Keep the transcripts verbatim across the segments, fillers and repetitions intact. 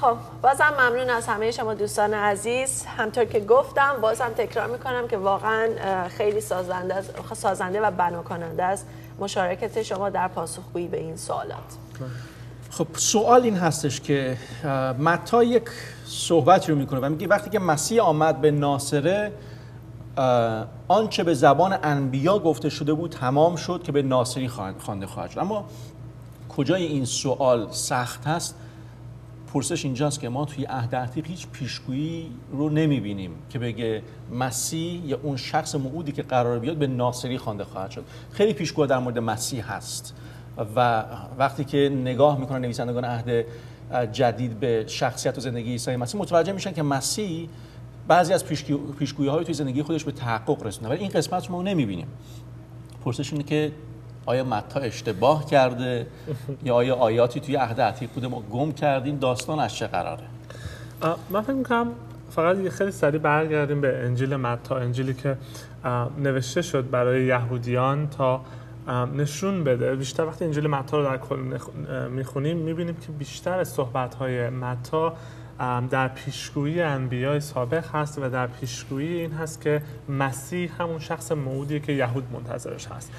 خب بازم ممنون از همه شما دوستان عزیز. همطور که گفتم بازم تکرار میکنم که واقعا خیلی سازنده است، سازنده و بنا کننده است مشارکت شما در پاسخگویی به این سوالات. خب سوال این هستش که متی یک صحبتی رو میکنه و میگه وقتی که مسیح آمد به ناصره آنچه به زبان انبیا گفته شده بود تمام شد که به ناصری خوانده خواهد شد. اما کجای این سوال سخت هست؟ پرسش اینجاست که ما توی عهد عتیق هیچ پیشگویی رو نمیبینیم که بگه مسیح یا اون شخص موعودی که قرار بیاد به ناصری خوانده خواهد شد. خیلی پیشگویی در مورد مسیح هست و وقتی که نگاه میکنن نویسندگان عهد جدید به شخصیت و زندگی عیسی مسیح متوجه میشن که مسیح بعضی از پیشگویی‌های توی زندگی خودش به تحقق رسونده ولی این قسمت رو ما نمیبینیم. پرسش اینه که آیا متی اشتباه کرده یا آیا آیاتی توی عهد عتیق بوده ما گم کردیم؟ داستان از چه قراره؟ من فکر می‌کنم فقط خیلی سریع برگردیم به انجیل متی، انجیلی که نوشته شد برای یهودیان تا نشون بده. بیشتر وقتی انجیل متی رو در کل میخونیم میبینیم که بیشتر از صحبت‌های متی در پیشگویی انبیاء سابق هست و در پیشگویی این هست که مسیح همون شخص موعودیه که یهود منتظرش هست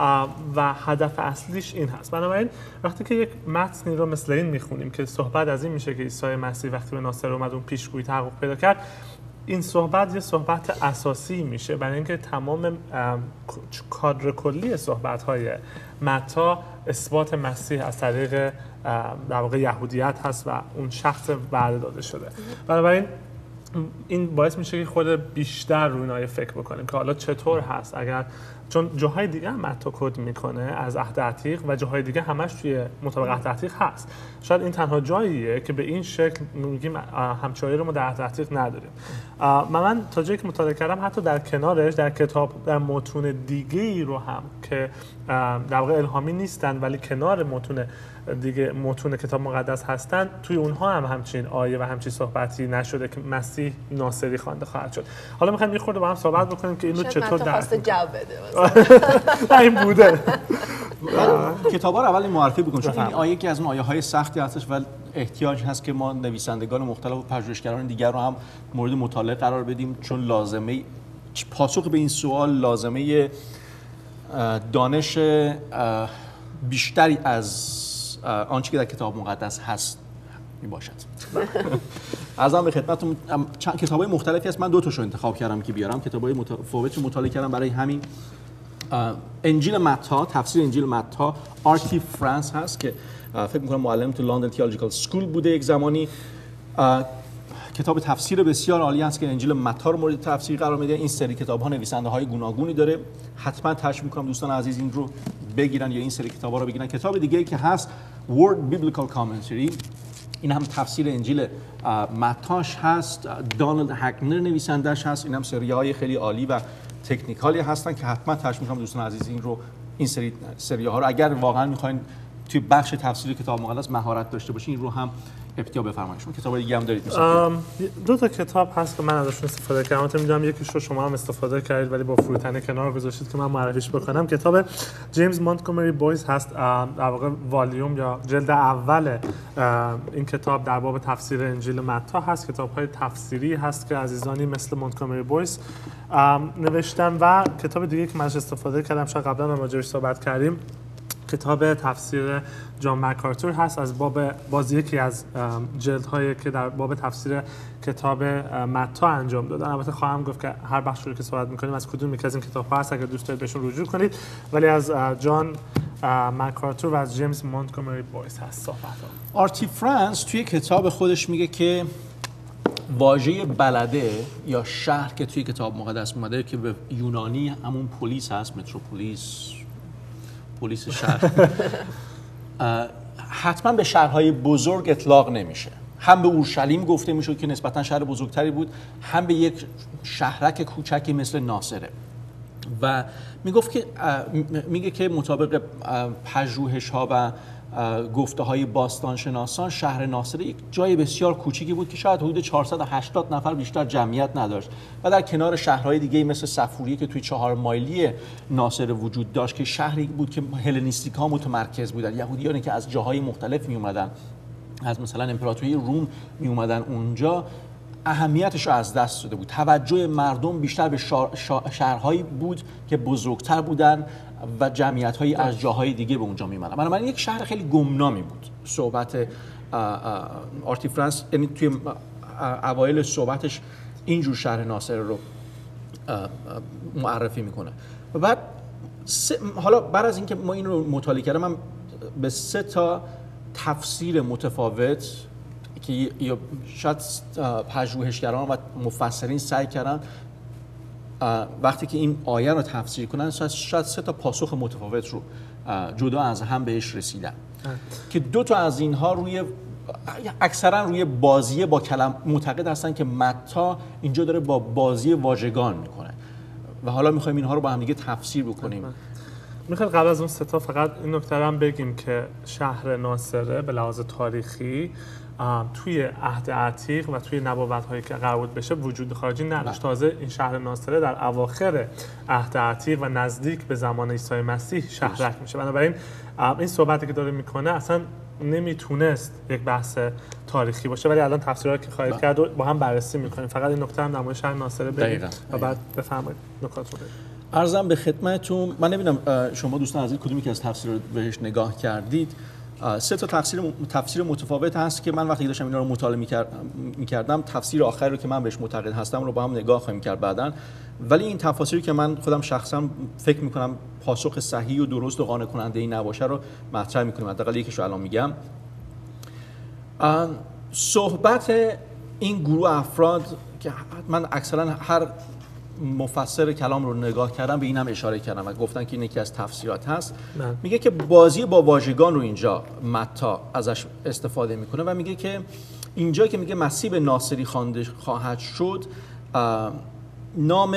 و هدف اصلیش این هست. بنابراین وقتی که یک متنی رو مثل این میخونیم که صحبت از این میشه که عیسی مسیح وقتی به ناصره اومد اون پیشگویی تحقق پیدا کرد، این صحبت یه صحبت اساسی میشه برای اینکه تمام کادر کلی صحبت‌های متی اثبات مسیح از طریق در واقع یهودیت هست و اون شخص وعده داده شده. بنابراین این باعث میشه که خود بیشتر روی اینها فکر بکنیم که حالا چطور هست، اگر چون جاهای دیگه هم متی کد میکنه از عهد عتیق و جاهای دیگه همش توی مطابق عهد عتیق هست. شاید این تنها جاییه که به این شکل میگیم همچایی رو ما در عهد عتیق نداریم. من تا جایی که مطالعه کردم حتی در کنارش در کتاب در متون دیگه ای رو هم که در واقع الهامی نیستن ولی کنار متون دیگه متون کتاب مقدس هستن توی اونها هم همچین آیه و همچین صحبتی نشده که مسیح ناصری خوانده خواهد شد. حالا میخوایم یه خورده با هم صحبت بکنیم که اینو چطور درک کنیم. جواب بده این بوده. کتابا رو اول معرفی بکنم چون این آیه که از اون آیه‌های سختی هستش و احتیاج هست که ما نویسندگان مختلف و پژوهشگران دیگر رو هم مورد مطالعه قرار بدیم چون لازمه پاسخ به این سوال لازمه دانش بیشتری از آنچه که در کتاب مقدس هست می باشد. عرضم به خدمتتون چند کتابای مختلفی هست. من دو تاشو انتخاب کردم که بیارم. کتابای متفاوتی مطالعه کردم برای همین. انجیل متی، تفسیر انجیل متی، آرتی فرانس هست که فکر می‌کنم معلم تو لندن تئولوژیکال اسکول بوده یک زمانی. کتاب تفسیر بسیار عالی است که انجیل متی رو مورد تفسیر قرار میده. این سری کتاب‌ها نویسنده‌های گوناگونی داره. حتما تشویق می‌کنم دوستان عزیز این رو بگیرن یا این سری کتاب‌ها رو بگیرن. کتاب دیگه‌ای که هست Word Biblical Commentary، این هم تفسیر انجیل متیش هست. دانالد هکنر نویسندش هست. این هم سری‌های خیلی عالی و تکنیکالی هستن که حتما تشویق می‌کنم دوستان عزیز این رو این سری سری‌ها رو اگر واقعا می‌خواین توی بخش تفسیر کتاب مقدس مهارت داشته باشین این رو هم ابتدا بفرمایید. شما کتاب دیگه هم دارید مثلا دو تا کتاب هست که من ازشون استفاده کردم. البته می‌دونم یکیش رو شما هم استفاده کردید ولی با فروتنی کنار گذاشتید که من معرفیش بکنم. کتاب جیمز مونتگومری بویز هست، در واقع والیوم یا جلد اول این کتاب در باب تفسیر انجیل متی هست. کتاب‌های تفسیری هست که عزیزانی مثل مونتگومری بویز نوشتن و کتاب دیگه که من استفاده کردم شاید قبلا هم راجعش صحبت کردیم کتاب تفسیر جان مکارتور هست از باب باز یکی از جلدهایی که در باب تفسیر کتاب متی انجام دادن. البته خواهم گفت که هر بخش رو که صحبت می‌کنیم از کدوم یک از این کتاب‌ها هست اگر دوست دارید بهشون رجوع کنید ولی از جان مکارتور و از جیمز مونتگومری بویز هست صحبت. آرتی فرانس توی کتاب خودش میگه که واژه بلده یا شهر که توی کتاب مقدس اومده که به یونانی همون پلیس هست، متروپولیس، پلیس شهر، حتما به شهرهای بزرگ اطلاق نمیشه. هم به اورشلیم گفته میشد که نسبتا شهر بزرگتری بود، هم به یک شهرک کوچکی مثل ناصره. و میگفت که میگه که مطابق پژوهش‌ها و گفته های باستانشناسان شهر ناصره یک جای بسیار کوچیکی بود که شاید حدود چهارصد و هشتاد نفر بیشتر جمعیت نداشت و در کنار شهرهای دیگه مثل صفوریه که توی چهار مایلی ناصره وجود داشت که شهری بود که هلنیستیک‌ها متمرکز بودن، یهودیانی که از جاهای مختلف می اومدن از مثلا امپراتوری روم می اومدن اونجا، اهمیتش رو از دست داده بود. توجه مردم بیشتر به شهرهایی بود که بزرگتر بودن و جمعیت‌هایی از جاهای دیگه به اونجا می‌اومدن. بنابراین یک شهر خیلی گمنامی بود. صحبت آرتی فرانس یعنی توی اوایل صحبتش اینجور شهر ناصره رو معرفی میکنه. و بعد حالا بعد از اینکه ما این رو مطالعه کردم، من به سه تا تفسیر متفاوت که یا شاید پژوهشگران و مفسرین سعی کردن وقتی که این آیه رو تفسیر کنن شاید سه تا پاسخ متفاوت رو جدا از هم بهش رسیدن که دو تا از اینها روی اکثرا روی بازی با کلم معتقد هستن که متی اینجا داره با بازی واژگان میکنه و حالا میخوایم اینها رو با هم دیگه تفسیر بکنیم. میخوام قبل از اون سه تا فقط این نکته رو هم بگیم که شهر ناصره به لحاظ تاریخی توی عهد عتیق و توی نبوت‌هایی که قرار بود بشه وجود خارجی نداشت. تازه این شهر ناصره در اواخر عهد عتیق و نزدیک به زمان عیسی مسیح شهرک میشه. بنابراین این صحبتی که داره میکنه اصلا نمیتونست یک بحث تاریخی باشه، ولی الان تفسیرات که خواهید کرد و با هم بررسی میکنیم. فقط این نکته هم در مورد شهر ناصره بگیم و بعد بفرمایید نکات رو بگید. عرضم به خدمتتون، من نمیدونم شما دوستان عزیز کدومی که از تفسیر رو بهش نگاه کردید. سه تا تفسیر تفسیر متفاوت هست که من وقتی داشتم اینا رو مطالعه می‌کردم تفسیر آخری رو که من بهش معتقد هستم رو با هم نگاه خواهیم کرد بعداً. ولی این تفاسیری که من خودم شخصا فکر می‌کنم پاسخ صحیح و درست و قانع کننده ای نباشه رو مطرح می‌کنیم. حداقل یکیش رو الان میگم. صحبت این گروه افراد که من اکثرا هر مفسر کلام رو نگاه کردم به اینم اشاره کردم و گفتن که این یکی از تفسیرات هست. من. میگه که بازی با واژگان رو اینجا متی ازش استفاده میکنه و میگه که اینجا که میگه مسیح به ناصری خوانده خواهد شد، نام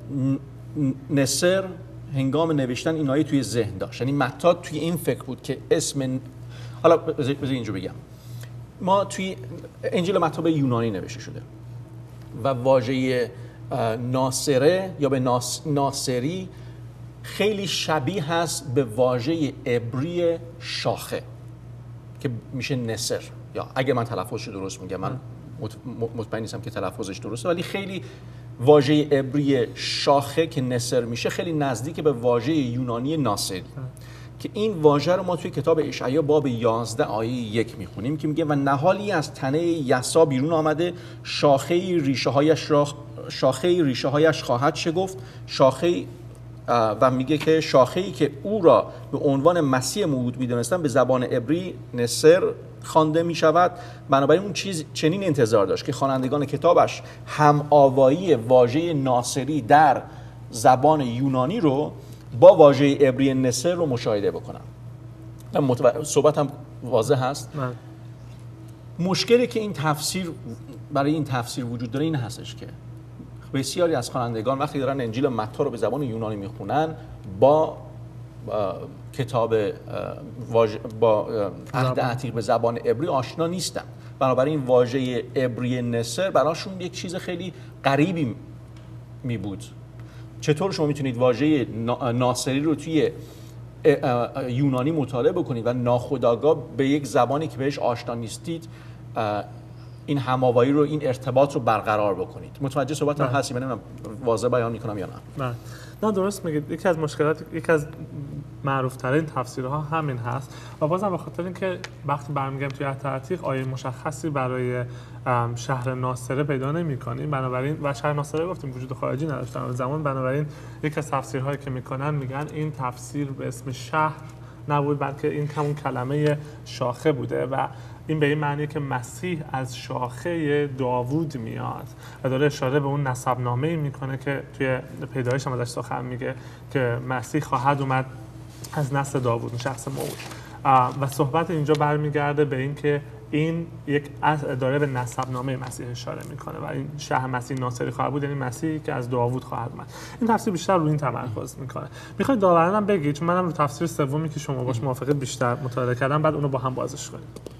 نصر هنگام نوشتن این آیه توی ذهن داشت. یعنی متی توی این فکر بود که اسم، حالا بذار اینجا بگم، ما توی انجیل متی به یونانی نوشته شده و واژه ناصره یا به ناس، ناصری خیلی شبیه هست به واژه عبری شاخه که میشه نصر، یا اگه من تلفظش درست میگم، من مطمئن نیستم که تلفظش درسته، ولی خیلی واژه عبری شاخه که نصر میشه خیلی نزدیک به واژه یونانی ناصری که این واژه رو ما توی کتاب اشعیا باب یازده آیه یک میخونیم که میگه و نهالی از تنه یسا بیرون آمده، شاخه ریشه هایش را شاخه ریشه هایش خواهد شکفت، شاخه و میگه که شاخه‌ای که او را به عنوان مسیح موعود می‌دانستن به زبان عبری نصر خوانده می‌شود. بنابراین اون چیز چنین انتظار داشت که خوانندگان کتابش هم آوایی واژه ناصری در زبان یونانی رو با واژه عبری نصر رو مشاهده بکنن. متو... صحبت هم واضح هست. من. مشکلی که این تفسیر برای این تفسیر وجود داره این هستش که بسیاری از خوانندگان وقتی دارن انجیل متی رو به زبان یونانی میخونن با کتاب واژه با عهد عتیق به زبان عبری آشنا نیستن. بنابراین واژه عبری نصر براشون یک چیز خیلی غریبی می بود. چطور شما میتونید واژه ناصری رو توی یونانی مطالعه بکنید و ناخودآگاه به یک زبانی که بهش آشنا نیستید این هماوایی رو، این ارتباط رو برقرار بکنید؟ متوجه صحبت هم هستی؟ من واضح بیان میکنم یا نه؟ نه نه درست میگید. یکی از مشکلات، یکی از معروف ترین تفسیرها همین هست و بازم به خاطر اینکه وقتی برمیگردیم توی عهد عتیق آیه مشخصی برای شهر ناصره پیدا نمی‌کنیم، بنابراین و شهر ناصره گفتیم وجود خارجی نداشت در زمان، بنابراین یکی از تفسیرهایی که میکنن میگن این تفسیر به اسم شهر نبود بلکه این همون کلمه شاخه بوده و این به این معنی که مسیح از شاخه داوود میاد و داره اشاره به اون نسب‌نامه‌ای میکنه که توی پیدایش هم ازش سخن میگه که مسیح خواهد اومد از نسل داوود، شخص موعود. و صحبت اینجا برمیگرده به این که این یک داره به نسب‌نامه مسیح اشاره میکنه و این شهر مسیح ناصری خواهد بود، یعنی مسیحی که از داوود خواهد اومد. این تفسیر بیشتر روی این تمرکز میکنه. میخواید داورانم بگید، چون منم رو تفسیر سومی که شما باش موافقه بیشتر مطالعه کردم، بعد اونو با هم بازش کنیم.